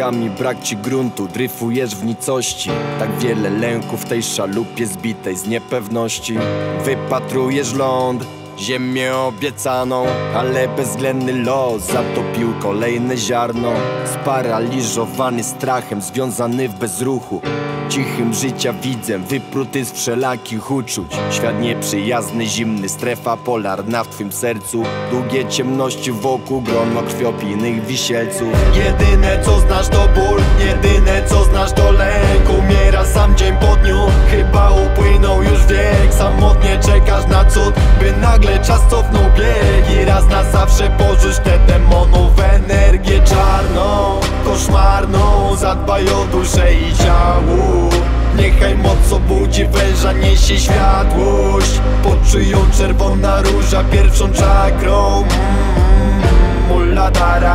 nogami, brak ci gruntu, dryfujesz w nicości. Tak wiele lęku w tej szalupie zbitej z niepewności. Wypatrujesz ląd, ziemię obiecaną, ale bezwzględny los zatopił kolejne ziarno. Sparaliżowany strachem, związany w bezruchu, cichym życia widzem, wypruty z wszelakich uczuć. Świat nieprzyjazny, zimny, strefa polarna w twym sercu. Długie ciemności wokół, grono krwiopijnych wisielców. Jedyne co znasz to ból, jedyne co znasz to lęk. Umiera sam dzień po dniu, chyba upłynął już wiek. Samotnie czekasz na cud, by nagle czas cofnął bieg i raz na zawsze porzuć tę demonów energię czarną, koszmarną. Zadbaj o duszę i ciało, niechaj moc obudzi węża, niesie światłość. Poczuj ją czerwona róża pierwszą czakrą, Muladhara.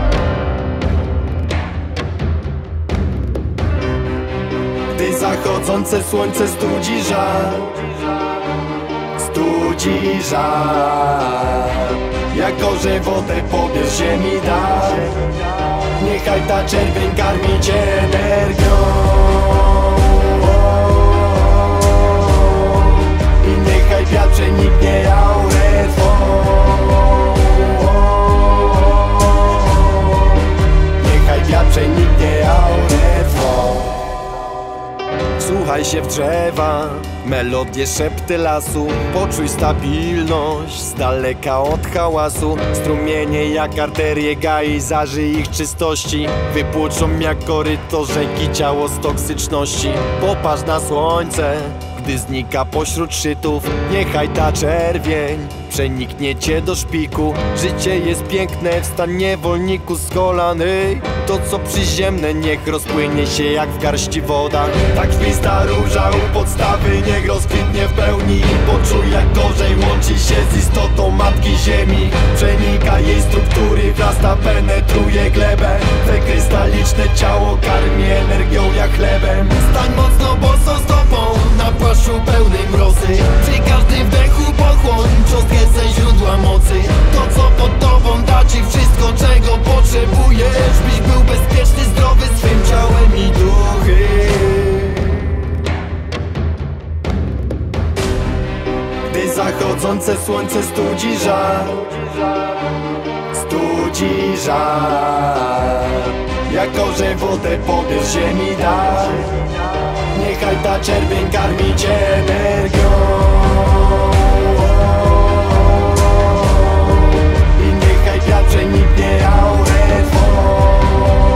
Gdy zachodzące słońce studzi żar, studzi żar. Jak orze wodę pobierz ziemi dar, niechaj ta czerwień karmi cię energią. I niechaj wiatr przeniknie aurę twą. Niechaj wiatr przeniknie aurę twą. Wsłuchaj się w drzewa, melodie, szepty lasu. Poczuj stabilność z daleka od hałasu. Strumienie jak arterie gai, zażyj ich czystości. Wypłuczą jak koryto rzeki ciało z toksyczności. Popatrz na słońce, gdy znika pośród szczytów. Niechaj ta czerwień przeniknie cię do szpiku. Życie jest piękne, wstań niewolniku z kolan. To co przyziemne niech rozpłynie się jak w garści woda. Tak krwista róża u podstawy niech rozkwitnie w pełni. Poczuj jak gorzej łączy się z istotą matki ziemi. Przenika jej struktury, wrasta, penetruje glebę. Te krystaliczne ciało karmi energią jak chlebem. Stań mocno bosą stopą na płaszczu pełnym rosy. Przy każdym wdechu pochłoń cząstkę ze źródła mocy. To co pod tobą da ci wszystko czego potrzebujesz, byś był bezpieczny, zdrowy swym ciałem i duchy. Gdy zachodzące słońce studzi żar, studzi żar. Jak orze wodę pobierz ziemi dar, niechaj ta czerwień karmi cię energią. I niechaj wiatr przeniknie aurę twą.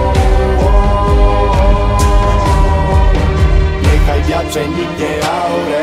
Niechaj wiatr przeniknie aurę